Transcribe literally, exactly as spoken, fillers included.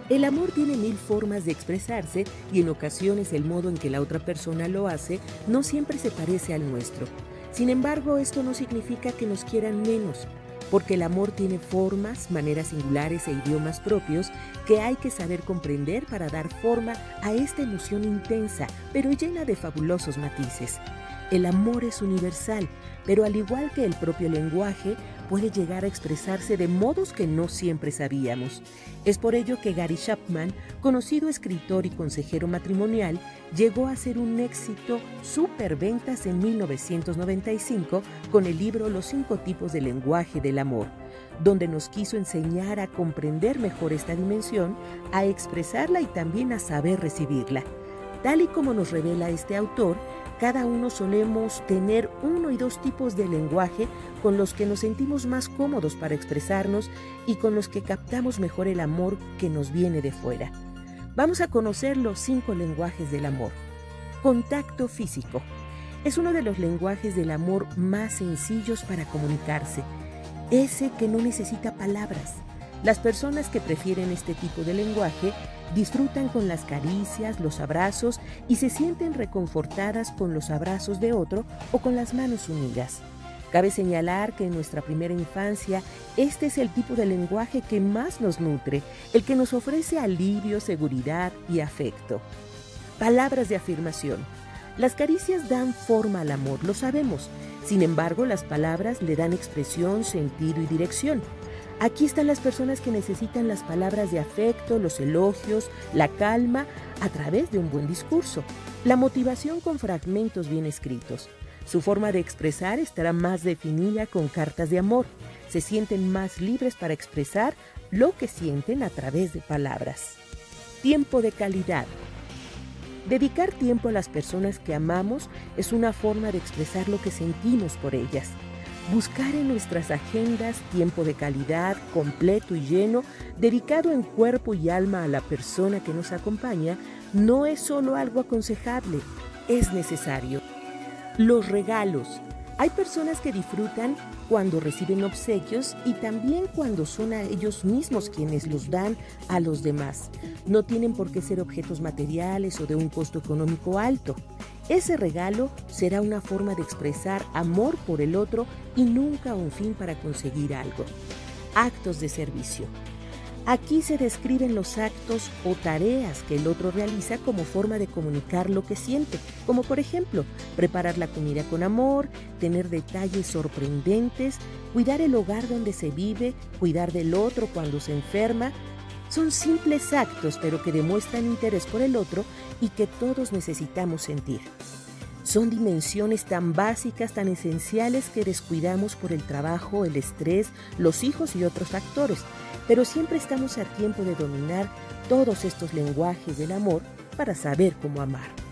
El amor tiene mil formas de expresarse y en ocasiones el modo en que la otra persona lo hace no siempre se parece al nuestro. Sin embargo, esto no significa que nos quieran menos, porque el amor tiene formas, maneras singulares e idiomas propios que hay que saber comprender para dar forma a esta emoción intensa, pero llena de fabulosos matices. El amor es universal, pero al igual que el propio lenguaje, puede llegar a expresarse de modos que no siempre sabíamos. Es por ello que Gary Chapman, conocido escritor y consejero matrimonial, llegó a ser un éxito superventas en mil novecientos noventa y cinco con el libro Los cinco tipos de lenguaje del amor, donde nos quiso enseñar a comprender mejor esta dimensión, a expresarla y también a saber recibirla. Tal y como nos revela este autor, cada uno solemos tener uno y dos tipos de lenguaje con los que nos sentimos más cómodos para expresarnos y con los que captamos mejor el amor que nos viene de fuera. Vamos a conocer los cinco lenguajes del amor. Contacto físico. Es uno de los lenguajes del amor más sencillos para comunicarse. Ese que no necesita palabras. Las personas que prefieren este tipo de lenguaje disfrutan con las caricias, los abrazos y se sienten reconfortadas con los abrazos de otro o con las manos unidas. Cabe señalar que en nuestra primera infancia este es el tipo de lenguaje que más nos nutre, el que nos ofrece alivio, seguridad y afecto. Palabras de afirmación. Las caricias dan forma al amor, lo sabemos. Sin embargo, las palabras le dan expresión, sentido y dirección. Aquí están las personas que necesitan las palabras de afecto, los elogios, la calma, a través de un buen discurso. La motivación con fragmentos bien escritos. Su forma de expresar estará más definida con cartas de amor. Se sienten más libres para expresar lo que sienten a través de palabras. Tiempo de calidad. Dedicar tiempo a las personas que amamos es una forma de expresar lo que sentimos por ellas. Buscar en nuestras agendas tiempo de calidad, completo y lleno, dedicado en cuerpo y alma a la persona que nos acompaña, no es solo algo aconsejable, es necesario. Los regalos. Hay personas que disfrutan cuando reciben obsequios y también cuando son a ellos mismos quienes los dan a los demás. No tienen por qué ser objetos materiales o de un costo económico alto. Ese regalo será una forma de expresar amor por el otro y nunca un fin para conseguir algo. Actos de servicio. Aquí se describen los actos o tareas que el otro realiza como forma de comunicar lo que siente, como por ejemplo, preparar la comida con amor, tener detalles sorprendentes, cuidar el hogar donde se vive, cuidar del otro cuando se enferma. Son simples actos, pero que demuestran interés por el otro y que todos necesitamos sentir. Son dimensiones tan básicas, tan esenciales que descuidamos por el trabajo, el estrés, los hijos y otros factores, pero siempre estamos a tiempo de dominar todos estos lenguajes del amor para saber cómo amar.